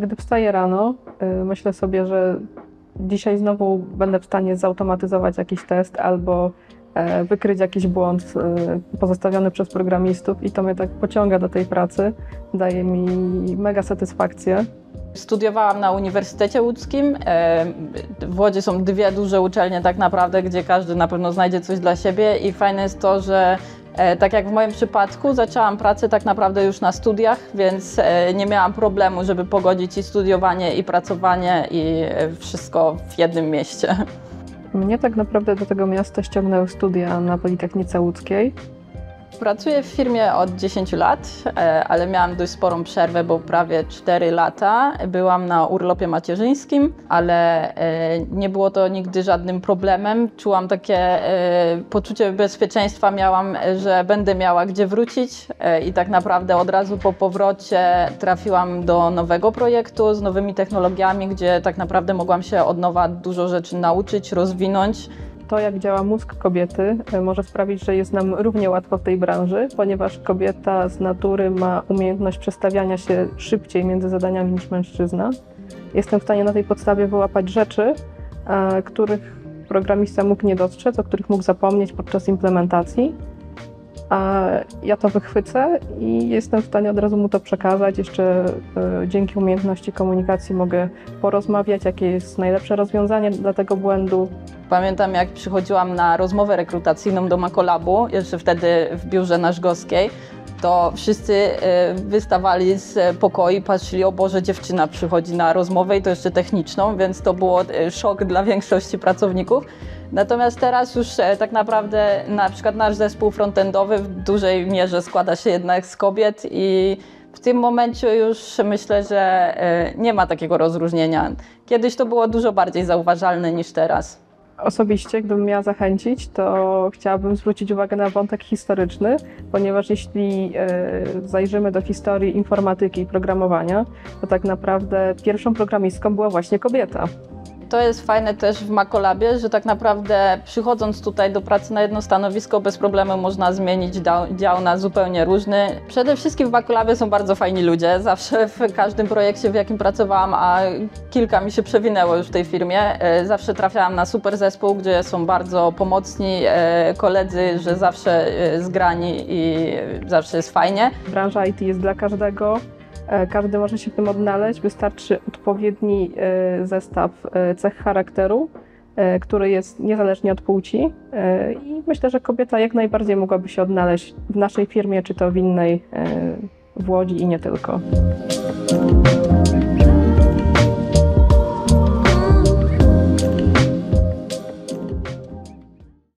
Gdy wstaję rano, myślę sobie, że dzisiaj znowu będę w stanie zautomatyzować jakiś test albo wykryć jakiś błąd pozostawiony przez programistów i to mnie tak pociąga do tej pracy, daje mi mega satysfakcję. Studiowałam na Uniwersytecie Łódzkim. W Łodzi są dwie duże uczelnie tak naprawdę, gdzie każdy na pewno znajdzie coś dla siebie i fajne jest to, że tak jak w moim przypadku zaczęłam pracę tak naprawdę już na studiach, więc nie miałam problemu, żeby pogodzić i studiowanie, i pracowanie, i wszystko w jednym mieście. Mnie tak naprawdę do tego miasta ściągnęły studia na Politechnice Łódzkiej. Pracuję w firmie od 10 lat, ale miałam dość sporą przerwę, bo prawie 4 lata byłam na urlopie macierzyńskim, ale nie było to nigdy żadnym problemem. Czułam takie poczucie bezpieczeństwa miałam, że będę miała gdzie wrócić i tak naprawdę od razu po powrocie trafiłam do nowego projektu z nowymi technologiami, gdzie tak naprawdę mogłam się od nowa dużo rzeczy nauczyć, rozwinąć. To, jak działa mózg kobiety, może sprawić, że jest nam równie łatwo w tej branży, ponieważ kobieta z natury ma umiejętność przestawiania się szybciej między zadaniami niż mężczyzna. Jestem w stanie na tej podstawie wyłapać rzeczy, których programista mógł nie dostrzec, o których mógł zapomnieć podczas implementacji. A ja to wychwycę i jestem w stanie od razu mu to przekazać. Jeszcze dzięki umiejętności komunikacji mogę porozmawiać, jakie jest najlepsze rozwiązanie dla tego błędu. Pamiętam, jak przychodziłam na rozmowę rekrutacyjną do Makolabu, jeszcze wtedy w biurze na Żgowskiej, to wszyscy wystawali z pokoi, patrzyli, o Boże, dziewczyna przychodzi na rozmowę i to jeszcze techniczną, więc to było szok dla większości pracowników. Natomiast teraz już tak naprawdę na przykład nasz zespół frontendowy w dużej mierze składa się jednak z kobiet i w tym momencie już myślę, że nie ma takiego rozróżnienia. Kiedyś to było dużo bardziej zauważalne niż teraz. Osobiście, gdybym miała zachęcić, to chciałabym zwrócić uwagę na wątek historyczny, ponieważ jeśli zajrzymy do historii informatyki i programowania, to tak naprawdę pierwszą programistką była właśnie kobieta. To jest fajne też w Makolabie, że tak naprawdę przychodząc tutaj do pracy na jedno stanowisko bez problemu można zmienić dział na zupełnie różny. Przede wszystkim w Makolabie są bardzo fajni ludzie. Zawsze w każdym projekcie, w jakim pracowałam, a kilka mi się przewinęło już w tej firmie, zawsze trafiałam na super zespół, gdzie są bardzo pomocni koledzy, że zawsze zgrani i zawsze jest fajnie. Branża IT jest dla każdego. Każdy może się w tym odnaleźć, wystarczy odpowiedni zestaw cech charakteru, który jest niezależnie od płci i myślę, że kobieta jak najbardziej mogłaby się odnaleźć w naszej firmie, czy to w innej w Łodzi i nie tylko.